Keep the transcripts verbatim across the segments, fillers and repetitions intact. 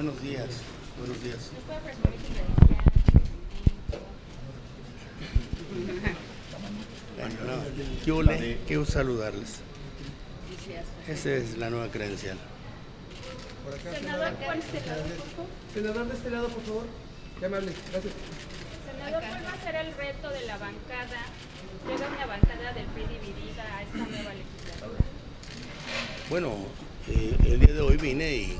Buenos días, buenos días. Bueno, no, yo le quiero saludarles. Esa es la nueva credencial. Senador, por este lado, por favor. Senador, de este lado, por favor. Qué amable, gracias. Senador, ¿cuál va a ser el reto de la bancada? Llega una bancada del P R I dividida a esta nueva legislatura. Bueno, eh, el día de hoy vine y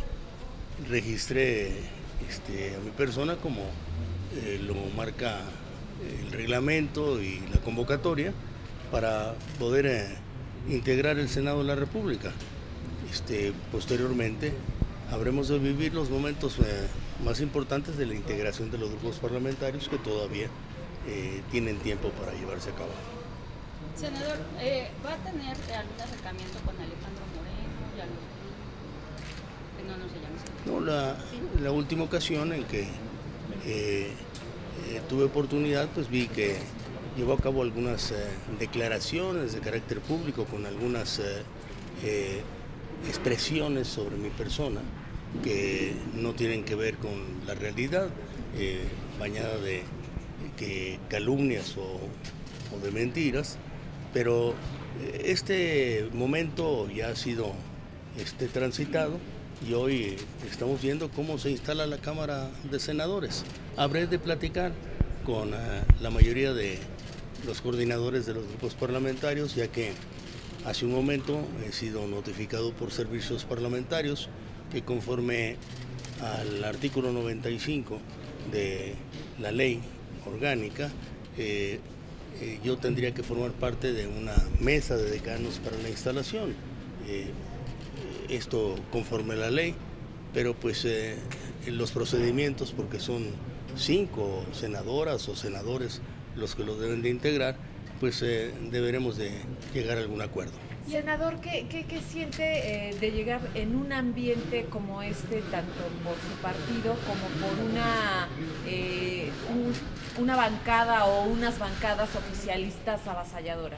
registré este, a mi persona como eh, lo marca el reglamento y la convocatoria para poder eh, integrar el Senado de la República. Este, posteriormente habremos de vivir los momentos eh, más importantes de la integración de los grupos parlamentarios que todavía eh, tienen tiempo para llevarse a cabo. Senador, eh, ¿va a tener algún acercamiento con Alejandro Moreno? Ya lo... Que no nos hayamos... No, la, la última ocasión en que eh, eh, tuve oportunidad, pues vi que llevó a cabo algunas eh, declaraciones de carácter público con algunas eh, eh, expresiones sobre mi persona que no tienen que ver con la realidad, eh, bañada de que calumnias o, o de mentiras, pero este momento ya ha sido este, transitado y hoy estamos viendo cómo se instala la Cámara de Senadores. Habré de platicar con uh, la mayoría de los coordinadores de los grupos parlamentarios, ya que hace un momento he sido notificado por servicios parlamentarios que conforme al artículo noventa y cinco de la ley orgánica, eh, eh, yo tendría que formar parte de una mesa de decanos para la instalación. Eh, esto conforme a la ley, pero pues eh, los procedimientos, porque son cinco senadoras o senadores los que lo deben de integrar, pues eh, deberemos de llegar a algún acuerdo. Senador, ¿qué, qué, qué siente eh, de llegar en un ambiente como este, tanto por su partido como por una, eh, un, una bancada o unas bancadas oficialistas avasalladoras?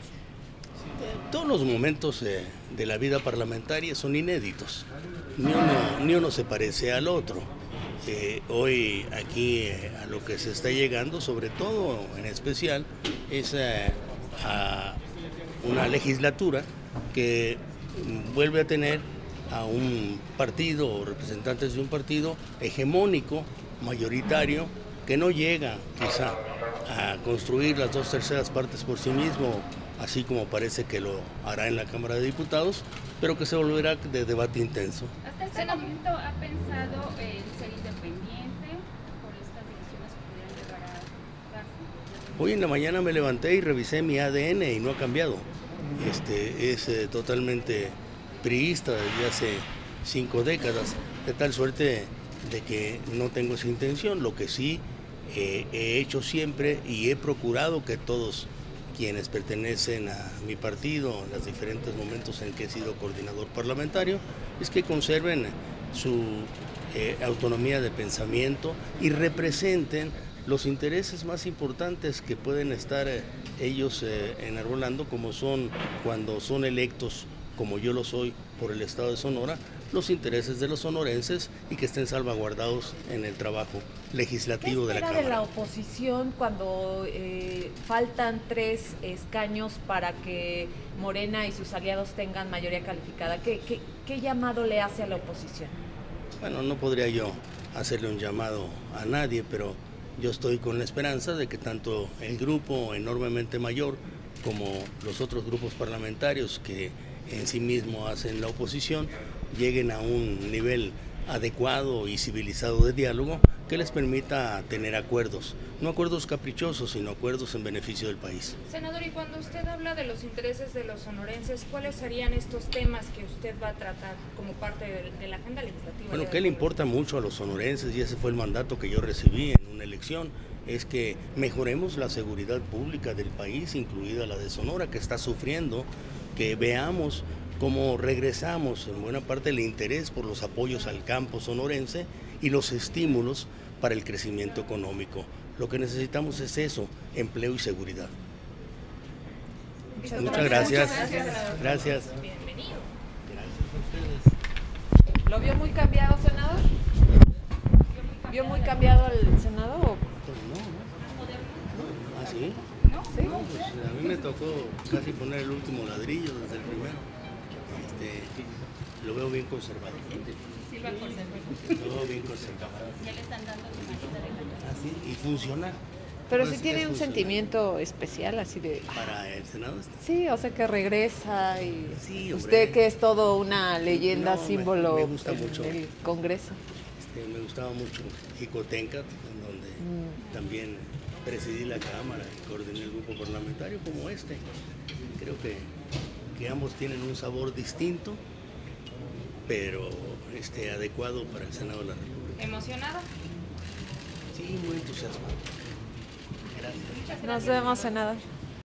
Todos los momentos eh, de la vida parlamentaria son inéditos, ni uno, ni uno se parece al otro. Eh, hoy aquí eh, a lo que se está llegando, sobre todo en especial, es eh, a una legislatura que vuelve a tener a un partido o representantes de un partido hegemónico, mayoritario, que no llega quizá a construir las dos terceras partes por sí mismo, así como parece que lo hará en la Cámara de Diputados, pero que se volverá de debate intenso. ¿Hasta este momento ha pensado en ser independiente por estas decisiones que pudieran llegar a darse? Hoy en la mañana me levanté y revisé mi A D N y no ha cambiado. Este, es eh, totalmente priista desde hace cinco décadas, de tal suerte de que no tengo esa intención. Lo que sí eh, he hecho siempre y he procurado que todos quienes pertenecen a mi partido en los diferentes momentos en que he sido coordinador parlamentario, es que conserven su eh, autonomía de pensamiento y representen los intereses más importantes que pueden estar eh, ellos eh, enarbolando, como son cuando son electos, como yo lo soy, por el Estado de Sonora, los intereses de los sonorenses y que estén salvaguardados en el trabajo legislativo de la Cámara. ¿Qué espera de la oposición cuando eh, faltan tres escaños para que Morena y sus aliados tengan mayoría calificada? ¿Qué, qué, qué llamado le hace a la oposición? Bueno, no podría yo hacerle un llamado a nadie, pero yo estoy con la esperanza de que tanto el grupo enormemente mayor como los otros grupos parlamentarios que en sí mismo hacen la oposición lleguen a un nivel adecuado y civilizado de diálogo que les permita tener acuerdos, no acuerdos caprichosos, sino acuerdos en beneficio del país. Senador, y cuando usted habla de los intereses de los sonorenses, ¿cuáles serían estos temas que usted va a tratar como parte de, de la agenda legislativa? Bueno, que le importa mucho a los sonorenses, y ese fue el mandato que yo recibí en una elección, es que mejoremos la seguridad pública del país, incluida la de Sonora, que está sufriendo, que veamos cómo regresamos en buena parte el interés por los apoyos al campo sonorense y los estímulos para el crecimiento económico. Lo que necesitamos es eso, empleo y seguridad. Muchas, Muchas gracias. Muchas gracias. Gracias. Bienvenido. Gracias a ustedes. ¿Lo vio muy cambiado, senador? ¿Vio muy cambiado al Senado? O? Pues no, ¿no? ¿Ah, sí? ¿No? ¿Sí? No, pues a mí me tocó casi poner el último ladrillo desde el primero. Este, lo veo bien conservado. Sí, lo conserva. Lo veo bien conservado. Ya le están dando su manita de cañón. Ah, sí, y funciona. Pero Ahora sí que tiene es un funcional. sentimiento especial, así de... Para el Senado. Sí, o sea que regresa y Sí, hombre. usted que es todo una leyenda, No, me- símbolo me gusta en mucho. el Congreso. Este, me gustaba mucho Jicotencat, en donde Mm. también presidí la Cámara y coordiné el grupo parlamentario como este. Creo que, que ambos tienen un sabor distinto, pero este, adecuado para el Senado de la República. ¿Emocionado? Sí, muy entusiasmado. Gracias. Nos vemos, senador.